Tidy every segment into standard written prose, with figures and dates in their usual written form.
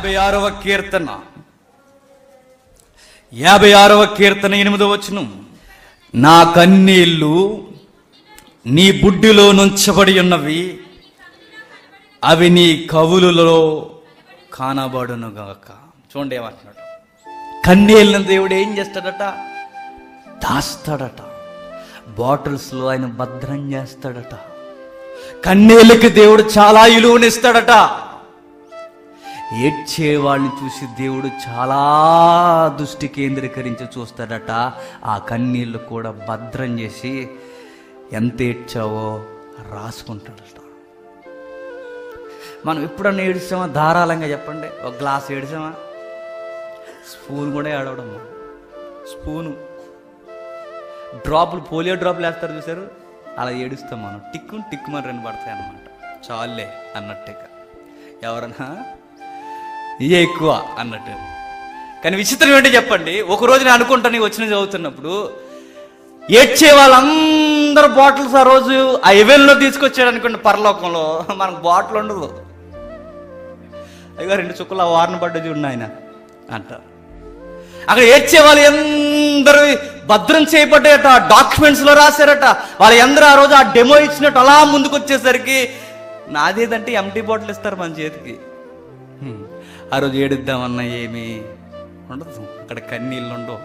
56వ కీర్తన 8వ వచనం. నా కన్నీళ్ళు నీ బుడ్డిలో నుంచబడి ఉన్నవి, అవి నీ కవులలో కానబడునుగాక. చూడండి ఏమంటున్నాడు. కన్నీళ్ళని దేవుడు ఏం చేస్తాడట? దాస్తాడట. బాటిల్స్లో ఆయన భద్రం చేస్తాడట. కన్నీళ్ళకి దేవుడు చాలా విలువనిస్తాడట. ఏడ్చే వాళ్ళని చూసి దేవుడు చాలా దృష్టి కేంద్రీకరించి చూస్తాడట. ఆ కన్నీళ్ళు కూడా భద్రం చేసి ఎంత ఏడ్చావో రాసుకుంటాడట. మనం ఎప్పుడన్నా ఏడ్చామా? ధారాళంగా చెప్పండి. ఒక గ్లాస్ ఏడ్చామా? స్పూన్ కూడా ఏడవడం. స్పూను డ్రాపులు, పోలియో డ్రాపులు వేస్తారు చూసారు, అలా ఏడుస్తాం మనం. టిక్కుమని 2 పడతాయి అన్నమాట. చాలే అన్నట్టుగా. ఎవరన్నా ఇవే ఎక్కువ అన్నట్టు. కానీ విచిత్రం ఏంటో చెప్పండి. ఒకరోజు నేను అనుకుంటాను, నీకు వచ్చిన చదువుతున్నప్పుడు ఏడ్చే వాళ్ళందరూ బాటిల్స్ ఆ రోజు ఆ ఎవెన్లో తీసుకొచ్చాడు అనుకోండి. పరలోకంలో మనకు బాటిల్ ఉండదు. అయ్యో 2 చుక్కలు ఆ వారిని పడ్డ చూడండి ఆయన అంటారు. అక్కడ ఏడ్చే వాళ్ళు అందరూ భద్రం చేయబడ్డాయట, డాక్యుమెంట్స్లో రాశారట. వాళ్ళందరూ ఆ రోజు ఆ డెమో ఇచ్చినట్టు అలా ముందుకు వచ్చేసరికి నాదేదంటే ఎంటీ బాటిల్ ఇస్తారు మన చేతికి. ఆ రోజు ఏడుద్దామన్నా ఏమీ ఉండదు, అక్కడ కన్నీళ్ళు ఉండవు.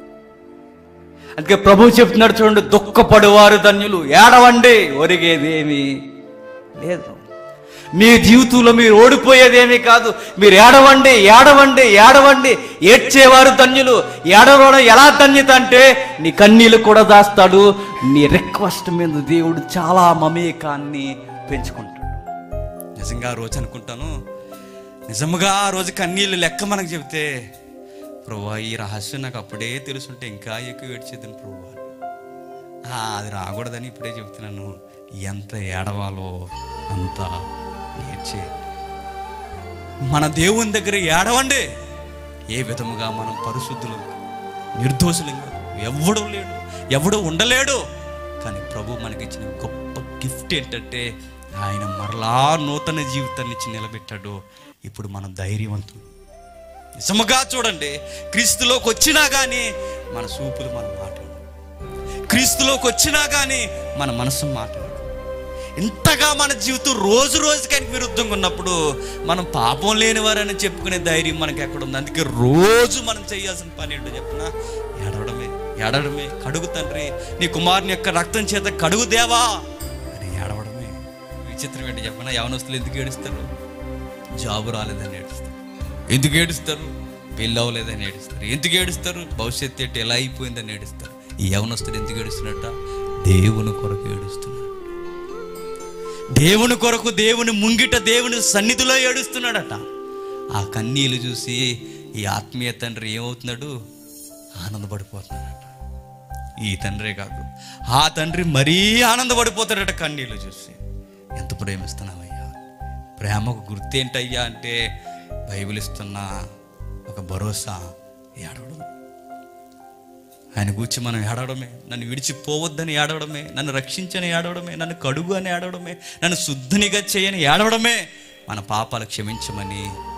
అందుకే ప్రభువు చెప్తున్నాడు చూడండి, దుఃఖపడువారు ధన్యులు, ఏడవండి, ఒరిగేది ఏమీ లేదు. మీ జీవితంలో మీరు ఓడిపోయేదేమీ కాదు. మీరు ఏడవండి, ఏడవండి, ఏడవండి. ఏడ్చేవారు ధన్యులు. ఏడవడం ఎలా ధన్యత అంటే నీ కన్నీళ్ళు కూడా దాస్తాడు. నీ రిక్వెస్ట్ మీద దేవుడు చాలా మమేకాన్ని పెంచుకుంటాడు. నిజంగా ఆ రోజు అనుకుంటాను, నిజంగా ఆ రోజు కన్నీళ్ళు లెక్క మనకు చెబితే, ప్రభువా ఈ రహస్యం నాకు అప్పుడే తెలుసుంటే ఇంకా ఎక్కువ ఏడ్చేదని ప్రభువా, అది రాకూడదని ఇప్పుడే చెబుతున్నాను. ఎంత ఏడవాలో అంత ఏడ్చే. మన దేవుని దగ్గర ఏడవండి. ఏ విధముగా మనం పరిశుద్ధులు, నిర్దోషులంగా ఎవడూ లేడు, ఎవడూ ఉండలేడు. కానీ ప్రభు మనకిచ్చిన గొప్ప గిఫ్ట్ ఏంటంటే ఆయన మరలా నూతన జీవితాన్ని ఇచ్చి నిలబెట్టాడు. ఇప్పుడు మనం ధైర్యవంతులు. నిజముగా చూడండి, క్రీస్తులోకి వచ్చినా కానీ మన చూపులు మన మాటలు, క్రీస్తులోకి వచ్చినా కానీ మన మనసు మాట్లాడు. ఇంతగా మన జీవితం రోజు రోజుకి ఆయనకు విరుద్ధంగా ఉన్నప్పుడు మనం పాపం లేని వారని చెప్పుకునే ధైర్యం మనకి ఎక్కడుంది? అందుకే రోజు మనం చేయాల్సిన పని ఏంటో చెప్పిన ఏడవడమే. ఏడవడమే. కడుగు తండ్రి, నీ కుమారుని యొక్క రక్తం చేత కడుగు దేవా అని ఏడవడమే. విచిత్రం ఏంటి చెప్పిన, యవనస్తులు ఎందుకు ఏడుస్తారు? జాబు రాలేదని ఏడుస్తారు. ఎందుకు ఏడుస్తారు? పెళ్ళి అవ్వలేదని ఏడుస్తారు. ఎందుకు ఏడుస్తారు? భవిష్యత్తు ఏంటి ఎలా అయిపోయిందని ఏడుస్తారు. ఈ యవనస్తుడు ఎందుకు ఏడుస్తున్నట్ట? దేవుని కొరకు ఏడుస్తున్నాడు. దేవుని కొరకు, దేవుని ముంగిట, దేవుని సన్నిధిలో ఏడుస్తున్నాడట. ఆ కన్నీళ్ళు చూసి ఈ ఆత్మీయ తండ్రి ఏమవుతున్నాడు? ఆనందపడిపోతున్నాడట. ఈ తండ్రే కాదు, ఆ తండ్రి మరీ ఆనందపడిపోతాడట కన్నీళ్ళు చూసి. ఎంత ప్రేమిస్తున్నావయ్యా? ప్రేమకు గుర్తేంటయ్యా అంటే బైబిల్ ఇస్తున్న ఒక భరోసా, ఏడవడం. ఆయన కూర్చి మనం ఏడవడమే. నన్ను విడిచిపోవద్దని ఏడవడమే, నన్ను రక్షించని ఏడవడమే, నన్ను కడుగు అని ఏడవడమే, నన్ను శుద్ధినిగా చేయని ఏడవడమే, మన పాపాలు క్షమించమని